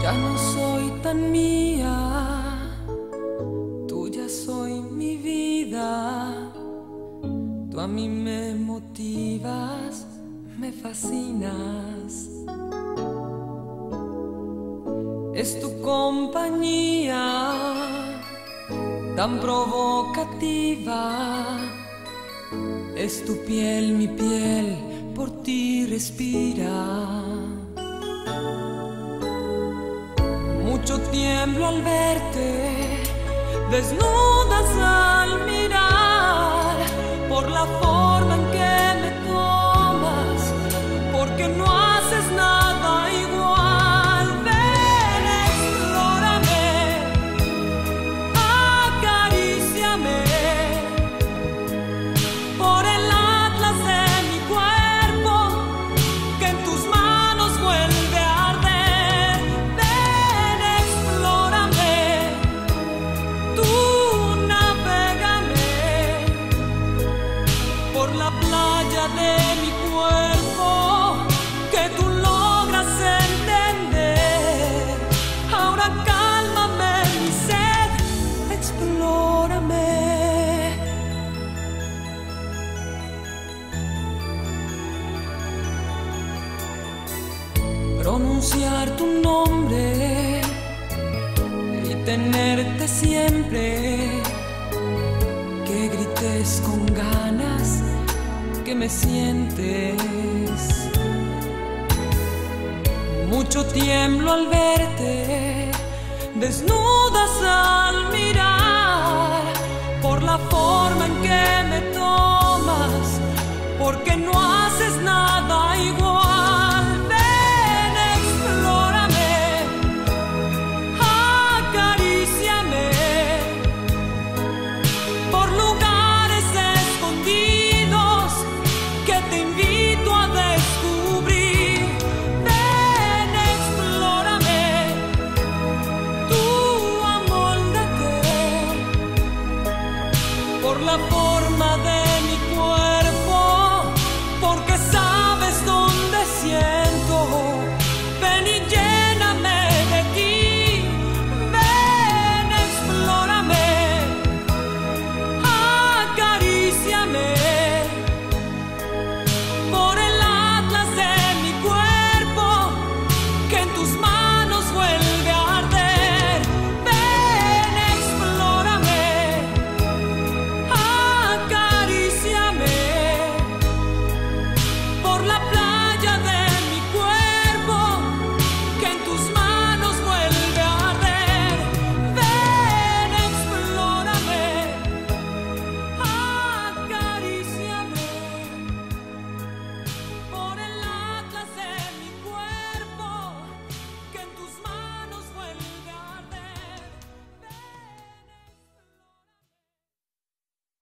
Ya no soy tan mía, tuya soy mi vida. Tú a mí me motivas, me fascinas. Es tu compañía tan provocativa. Es tu piel, mi piel, por ti respira. Mucho tiemblo al verte, desnudas al mirar, por la forma en que me tomas, porque no haces nada igual. Ven, explórame, acaríciame, por el atlas de mi cuerpo, que en tus manos vuelve a arder. Ven, explórame, tú navégame por la playa de mi cuerpo, que tú logras entender. Ahora cálmame mi sed, explórame. Pronunciar tu nombre y tenerte siempre, que grites con ganas, que me sientes. Mucho tiemblo al verte, desnudas al mirar, por la forma en que me tomas, porque no haces nada igual.